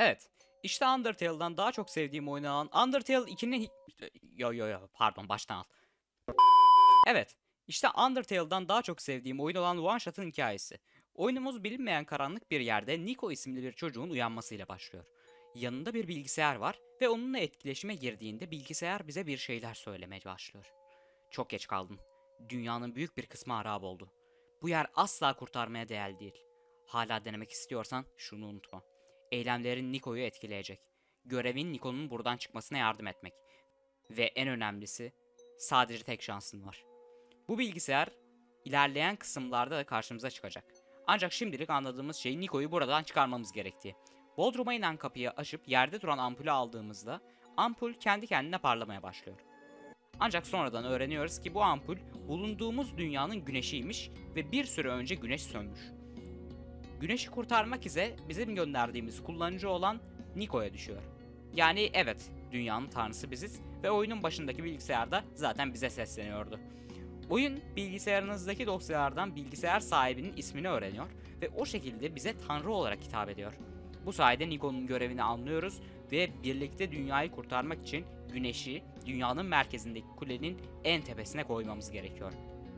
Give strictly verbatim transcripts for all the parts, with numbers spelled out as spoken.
Evet. İşte Undertale'dan daha çok sevdiğim oyun olan Undertale ikinin... Yo yo yo pardon baştan al. Evet. İşte Undertale'dan daha çok sevdiğim oyun olan One Shot'ın hikayesi. Oyunumuz bilinmeyen karanlık bir yerde Nico isimli bir çocuğun uyanmasıyla başlıyor. Yanında bir bilgisayar var ve onunla etkileşime girdiğinde bilgisayar bize bir şeyler söylemeye başlıyor. Çok geç kaldın. Dünyanın büyük bir kısmı harap oldu. Bu yer asla kurtarmaya değer değil. Hala denemek istiyorsan şunu unutma. Eylemlerin Niko'yu etkileyecek. Görevin Niko'nun buradan çıkmasına yardım etmek. Ve en önemlisi sadece tek şansın var. Bu bilgisayar ilerleyen kısımlarda da karşımıza çıkacak. Ancak şimdilik anladığımız şey Niko'yu buradan çıkarmamız gerektiği. Bodrum'a inen kapıyı açıp yerde duran ampulü aldığımızda ampul kendi kendine parlamaya başlıyor. Ancak sonradan öğreniyoruz ki bu ampul bulunduğumuz dünyanın güneşiymiş ve bir süre önce güneş sönmüş. Güneşi kurtarmak ise bizim gönderdiğimiz kullanıcı olan Niko'ya düşüyor. Yani evet, dünyanın tanrısı biziz ve oyunun başındaki bilgisayarda zaten bize sesleniyordu. Oyun bilgisayarınızdaki dosyalardan bilgisayar sahibinin ismini öğreniyor ve o şekilde bize tanrı olarak hitap ediyor. Bu sayede Niko'nun görevini anlıyoruz ve birlikte dünyayı kurtarmak için güneşi dünyanın merkezindeki kulenin en tepesine koymamız gerekiyor.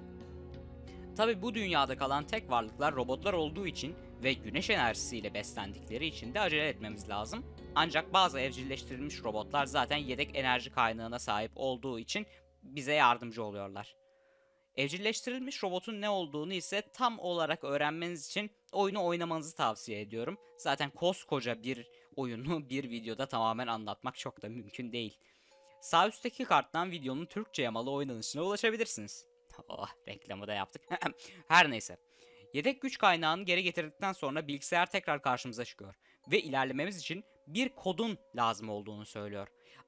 Tabi bu dünyada kalan tek varlıklar robotlar olduğu için ve güneş enerjisiyle beslendikleri için de acele etmemiz lazım. Ancak bazı evcilleştirilmiş robotlar zaten yedek enerji kaynağına sahip olduğu için bize yardımcı oluyorlar. Evcilleştirilmiş robotun ne olduğunu ise tam olarak öğrenmeniz için oyunu oynamanızı tavsiye ediyorum. Zaten koskoca bir oyunu bir videoda tamamen anlatmak çok da mümkün değil. Sağ üstteki karttan videonun Türkçe yamalı oynanışına ulaşabilirsiniz. Oh, reklamı da yaptık. Her neyse. Yedek güç kaynağını geri getirdikten sonra bilgisayar tekrar karşımıza çıkıyor. Ve ilerlememiz için bir kodun lazım olduğunu söylüyor.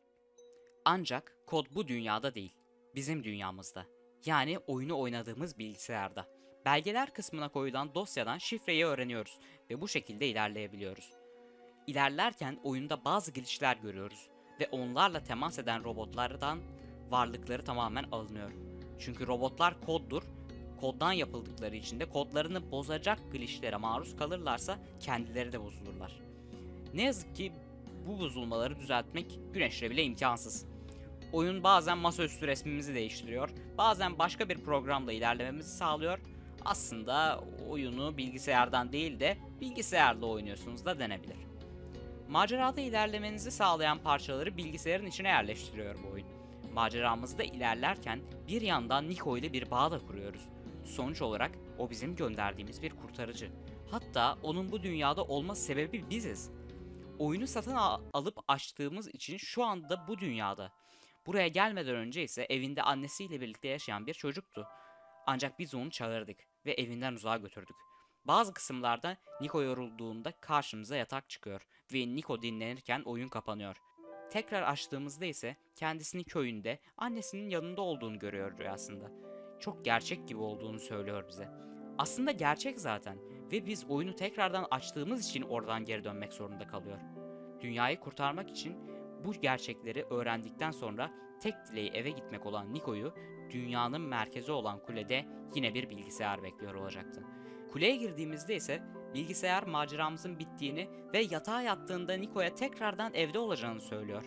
Ancak kod bu dünyada değil. Bizim dünyamızda. Yani oyunu oynadığımız bilgisayarda. Belgeler kısmına koyulan dosyadan şifreyi öğreniyoruz ve bu şekilde ilerleyebiliyoruz. İlerlerken oyunda bazı glitchler görüyoruz ve onlarla temas eden robotlardan varlıkları tamamen alınıyor. Çünkü robotlar koddur, koddan yapıldıkları için de kodlarını bozacak glitchlere maruz kalırlarsa kendileri de bozulurlar. Ne yazık ki bu bozulmaları düzeltmek güneşle bile imkansız. Oyun bazen masaüstü resmimizi değiştiriyor, bazen başka bir programla ilerlememizi sağlıyor. Aslında oyunu bilgisayardan değil de bilgisayarla oynuyorsunuz da denebilir. Macerada ilerlemenizi sağlayan parçaları bilgisayarın içine yerleştiriyor bu oyun. Maceramızda ilerlerken bir yandan Niko ile bir bağ da kuruyoruz. Sonuç olarak o bizim gönderdiğimiz bir kurtarıcı. Hatta onun bu dünyada olma sebebi biziz. Oyunu satın al- alıp açtığımız için şu anda bu dünyada. Buraya gelmeden önce ise evinde annesiyle birlikte yaşayan bir çocuktu. Ancak biz onu çağırdık ve evinden uzağa götürdük. Bazı kısımlarda Niko yorulduğunda karşımıza yatak çıkıyor ve Niko dinlenirken oyun kapanıyor. Tekrar açtığımızda ise kendisini köyünde annesinin yanında olduğunu görüyor rüyasında. Çok gerçek gibi olduğunu söylüyor bize. Aslında gerçek zaten ve biz oyunu tekrardan açtığımız için oradan geri dönmek zorunda kalıyor. Dünyayı kurtarmak için bu gerçekleri öğrendikten sonra tek dileği eve gitmek olan Niko'yu dünyanın merkezi olan kulede yine bir bilgisayar bekliyor olacaktı. Kuleye girdiğimizde ise bilgisayar maceramızın bittiğini ve yatağa yattığında Niko'ya tekrardan evde olacağını söylüyor.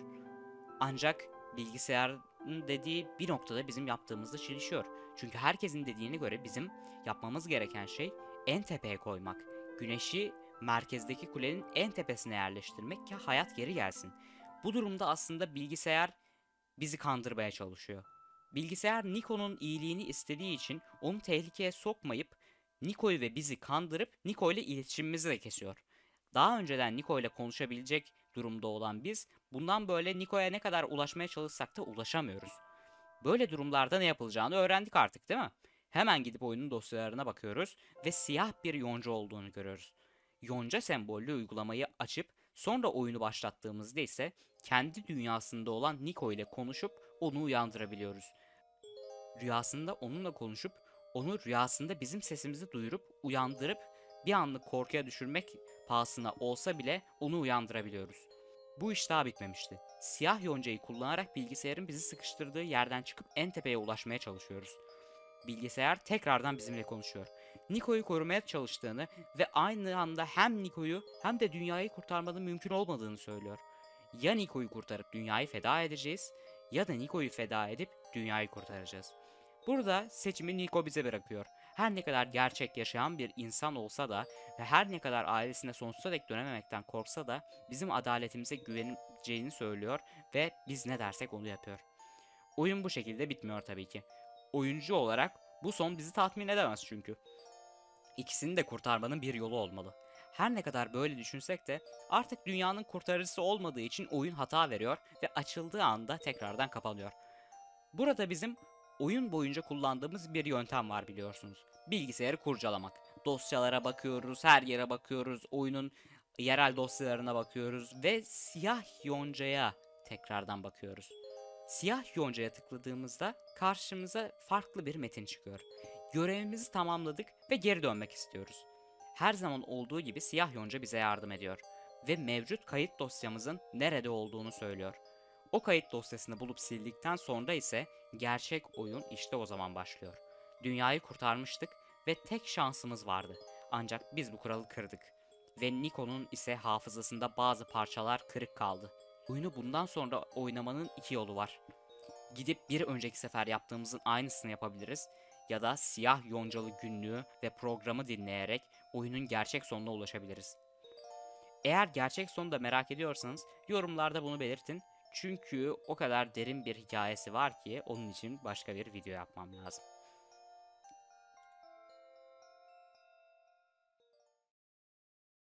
Ancak bilgisayarın dediği bir noktada bizim yaptığımızda çelişiyor. Çünkü herkesin dediğine göre bizim yapmamız gereken şey en tepeye koymak. Güneşi merkezdeki kulenin en tepesine yerleştirmek ki hayat geri gelsin. Bu durumda aslında bilgisayar bizi kandırmaya çalışıyor. Bilgisayar Niko'nun iyiliğini istediği için onu tehlikeye sokmayıp Niko'yu ve bizi kandırıp Niko ile iletişimimizi de kesiyor. Daha önceden Niko ile konuşabilecek durumda olan biz bundan böyle Niko'ya ne kadar ulaşmaya çalışsak da ulaşamıyoruz. Böyle durumlarda ne yapılacağını öğrendik artık değil mi? Hemen gidip oyunun dosyalarına bakıyoruz ve siyah bir yonca olduğunu görüyoruz. Yonca sembollü uygulamayı açıp sonra oyunu başlattığımızda ise kendi dünyasında olan Niko ile konuşup onu uyandırabiliyoruz. Rüyasında onunla konuşup onu rüyasında bizim sesimizi duyurup uyandırıp bir anlık korkuya düşürmek pahasına olsa bile onu uyandırabiliyoruz. Bu iş daha bitmemişti. Siyah yoncayı kullanarak bilgisayarın bizi sıkıştırdığı yerden çıkıp en tepeye ulaşmaya çalışıyoruz. Bilgisayar tekrardan bizimle konuşuyor. Niko'yu korumaya çalıştığını ve aynı anda hem Niko'yu hem de dünyayı kurtarmanın mümkün olmadığını söylüyor. Ya Niko'yu kurtarıp dünyayı feda edeceğiz ya da Niko'yu feda edip dünyayı kurtaracağız. Burada seçimi Niko bize bırakıyor. Her ne kadar gerçek yaşayan bir insan olsa da ve her ne kadar ailesine sonsuza dek dönememekten korksa da bizim adaletimize güveneceğini söylüyor ve biz ne dersek onu yapıyor. Oyun bu şekilde bitmiyor tabii ki. Oyuncu olarak bu son bizi tatmin edemez çünkü. İkisini de kurtarmanın bir yolu olmalı. Her ne kadar böyle düşünsek de artık dünyanın kurtarıcısı olmadığı için oyun hata veriyor ve açıldığı anda tekrardan kapanıyor. Burada bizim oyun boyunca kullandığımız bir yöntem var biliyorsunuz. Bilgisayarı kurcalamak. Dosyalara bakıyoruz, her yere bakıyoruz, oyunun yerel dosyalarına bakıyoruz ve siyah yoncaya tekrardan bakıyoruz. Siyah yoncaya tıkladığımızda karşımıza farklı bir metin çıkıyor. Görevimizi tamamladık ve geri dönmek istiyoruz. Her zaman olduğu gibi siyah yonca bize yardım ediyor ve mevcut kayıt dosyamızın nerede olduğunu söylüyor. O kayıt dosyasını bulup sildikten sonra ise gerçek oyun işte o zaman başlıyor. Dünyayı kurtarmıştık ve tek şansımız vardı. Ancak biz bu kuralı kırdık. Ve Niko'nun ise hafızasında bazı parçalar kırık kaldı. Oyunu bundan sonra oynamanın iki yolu var. Gidip bir önceki sefer yaptığımızın aynısını yapabiliriz ya da siyah yoncalı günlüğü ve programı dinleyerek oyunun gerçek sonuna ulaşabiliriz. Eğer gerçek sonu da merak ediyorsanız yorumlarda bunu belirtin. Çünkü o kadar derin bir hikayesi var ki onun için başka bir video yapmam lazım.